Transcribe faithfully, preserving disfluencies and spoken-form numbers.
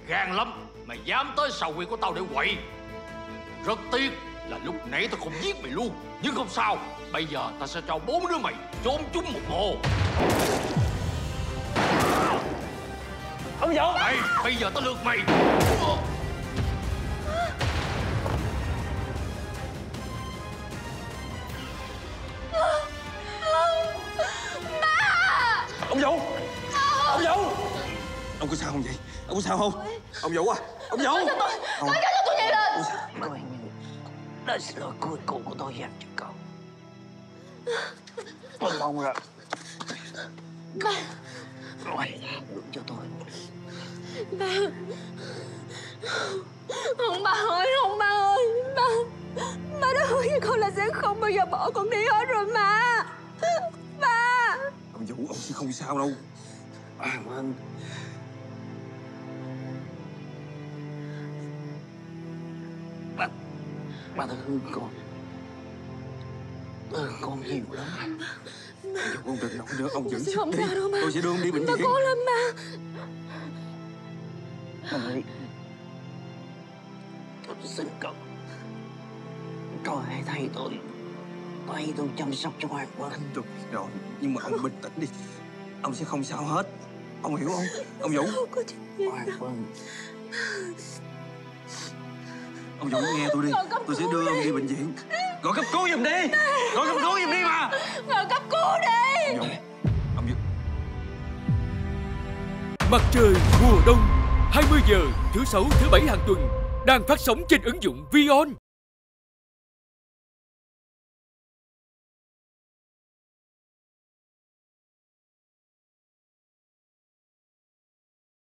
gan lắm. Mày dám tới sào huyệt của tao để quậy. Rất tiếc là lúc nãy tao không giết mày luôn. Nhưng không sao, bây giờ tao sẽ cho bốn đứa mày trốn chung một mồ. Ông Vũ! Mày, bây giờ tao lượt mày. Ông Vũ! Ông Vũ! Ông có sao không vậy? Ông có sao không? Ông Vũ à! Ông Vũ! Nói cho tôi! Nói cho tôi nhanh lên! Coi như đó là lời cuối cùng của tôi dành cho cậu. Tôi mong rằng Ba! cậu hãy tha thứ cho tôi. Ba! Không ba ơi, không ba ơi! Ba! Ba đã hứa với con là sẽ không bao giờ bỏ con đi hết rồi mà! Ba! Ông Vũ, ông sẽ không sao đâu. À, vâng. Ba, ba thật thương con. Thương con nhiều lắm. Ông Vũ, ông đừng nổi nữa, ông vẫn Sẽ sắp không đi. sao đâu mà. Tôi sẽ đưa ông đi bệnh Ba viện. cố lên ba! Ông ơi, tôi xin cậu. Rồi hãy thay tôi. Thay tôi chăm sóc cho Hoàng Vân. Rồi, rồi, nhưng mà ông bình tĩnh đi. Ông sẽ không sao hết. Ông hiểu không? Ông Vũ. Không có chuyện gì Hoàng Vân. Ông Vũ nghe tôi đi. Gọi cấp Tôi sẽ cứu đưa ông đi. đi bệnh viện. Gọi cấp cứu giùm đi. Gọi cấp cứu giùm đi mà. Gọi cấp cứu đi! Ông Vũ. Ông Vũ. Mặt trời mùa đông, hai mươi giờ thứ sáu thứ bảy hàng tuần, đang phát sóng trên ứng dụng Vion.